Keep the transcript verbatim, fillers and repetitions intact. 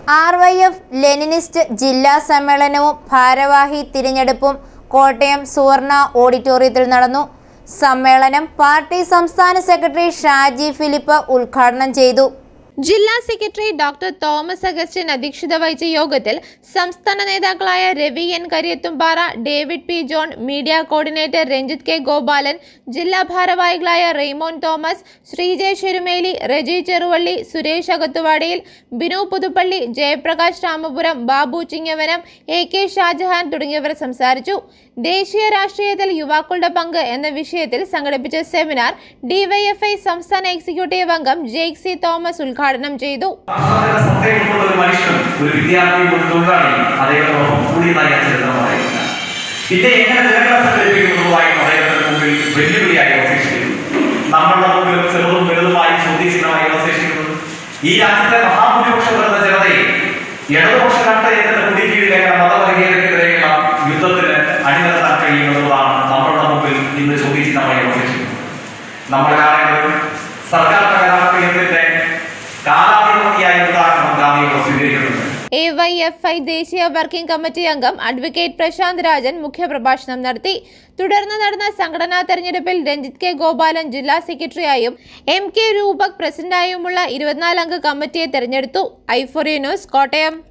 R Y F Leninist ജില്ലാ സമ്മേളനവും ഭാരവാഹി തിരഞ്ഞെടുപ്പും കോട്ടയം സുവർണ ഓഡിറ്റോറിയത്തിൽ നടന്നു. സമ്മേളനം പാർട്ടി സംസ്ഥാന സെക്രട്ടറി ഷാജി ഫിലിപ്പ് ഉദ്ഘാടനം ചെയ്തു. ജില്ലാ സെക്രട്ടറി ഡോക്ടർ തോമസ് അഗസ്റ്റിൻ അധ്യക്ഷത വഹിച്ച യോഗത്തിൽ സംസ്ഥാന നേതാക്കളായ Ravi N Kariyathumpara, David P John, media coordinator Ranjith K Gopalan, ജില്ലാ ഭാരവാഹികളായ റെയ്മോൻ തോമസ്, ശ്രീജയ് ശെരുമേലി, റെജി ചെറുവള്ളി, സുരേഷ് അകത്തുവാടിയിൽ, ബിനു പുതുപ്പള്ളി, ജയപ്രകാശ് രാമപുരം, ബാബു ചിങ്ങവനം, എ കെ ഷാജഹാൻ തുടങ്ങിയവർ സംസാരിച്ചു. ദേശീയ രാഷ്ട്രീയത്തിൽ യുവാക്കളുടെ പങ്ക് എന്ന വിഷയത്തിൽ സംഘടിപ്പിച്ച സെമിനാർ ഡിവൈഎഫ്ഐ സംസ്ഥാന എക്സിക്യൂട്ടീവ് അംഗം ജെയ്ക് സി തോമസ് ഉദ്ഘാടനം ചെയ്തു. ഈ രാജ്യത്തെ മഹാഭൂരിപക്ഷം വരുന്ന ജനതയെ ഇടതുപക്ഷ രാഷ്ട്രീയത്തിന്റെ കുടിക്കീഴിലേക്ക് മതവർഗീയതയ്ക്കെതിരെയുള്ള യുദ്ധത്തിന് അണിനിരത്താൻ കഴിയുന്നതാണ് നമ്മളുടെ മുമ്പിൽ ഇന്ന് ചോദ്യചിഹ്നമായി അവശേഷിക്കുന്നത്. നമ്മുടെ കാലങ്ങളിൽ സർക്കാർ രാഷ്ട്രീയത്തിന്റെ കാലാതിവർത്തിയായ ഉദാഹരണം ഗാന്ധിയോട് സ്വീകരിക്കുന്നുണ്ട്. എ വൈ എഫ് ഐ ദേശീയ വർക്കിംഗ് കമ്മിറ്റി അംഗം അഡ്വക്കേറ്റ് പ്രശാന്ത് രാജൻ മുഖ്യപ്രഭാഷണം നടത്തി. തുടർന്ന് നടന്ന സംഘടനാ തെരഞ്ഞെടുപ്പിൽ രഞ്ജിത്ത് കെ ഗോപാലൻ ജില്ലാ സെക്രട്ടറിയായും എം കെ രൂപക് പ്രസിഡന്റായുമുള്ള ഇരുപത്തിനാല് അംഗ കമ്മിറ്റിയെ തെരഞ്ഞെടുത്തു. ഐഫോറിയ ന്യൂസ്, കോട്ടയം.